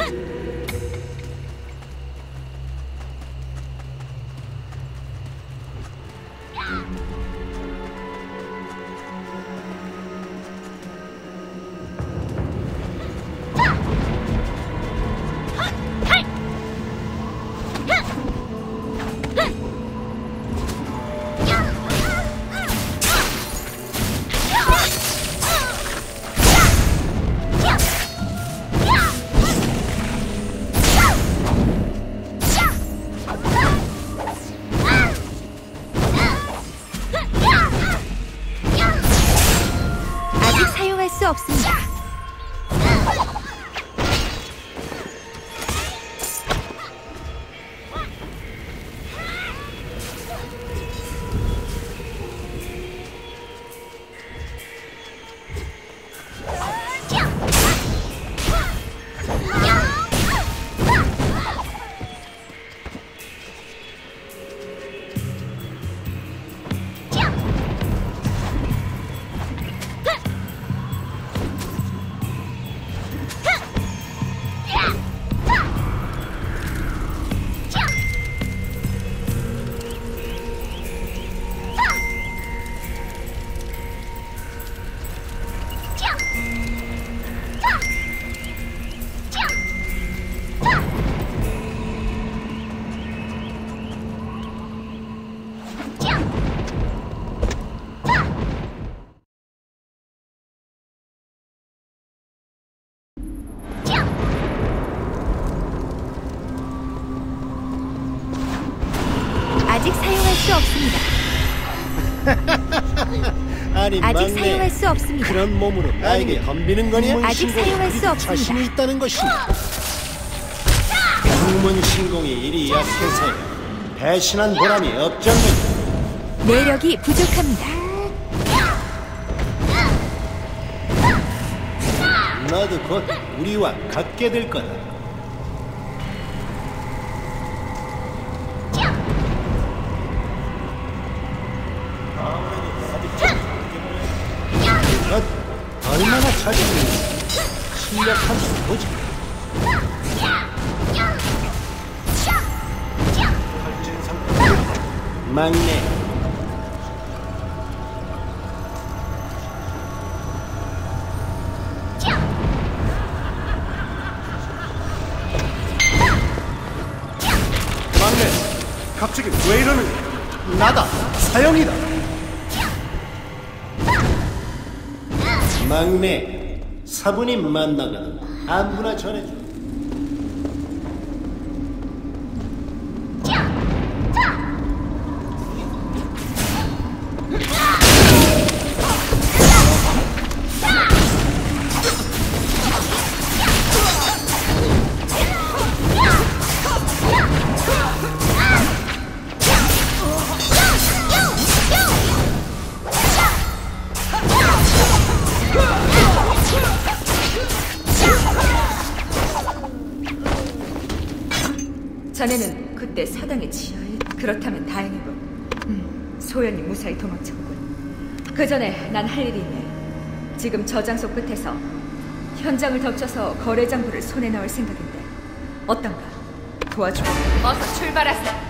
수 없습니다. 아직 사용할 수 없습니다. 아니, 아직 사용할 수 없습니다. 그런 몸으로 나에게 덤비는 거냐? 아직 사용할 수 없습니다. 자신이 있다는 것인가? 국문 신공이 이리 약해서 배신한 보람이 없잖느냐? 매력이 부족합니다. 너도 곧 우리와 같게 될 거다. 얼마나 자신있는지 실력 한번 보지. 막내, 막내, 갑자기 왜 이러는 거야? 나다, 사형이다. 막내, 사부님 만나거든 안부나 전해줘. 자네는 그때 사당의 지하에? 그렇다면 다행이군. 소연이 무사히 도망쳤군. 그 전에 난 할 일이 있네. 지금 저 장소 끝에서 현장을 덮쳐서 거래장부를 손에 넣을 생각인데 어떤가? 도와줘. 어서 출발하세요.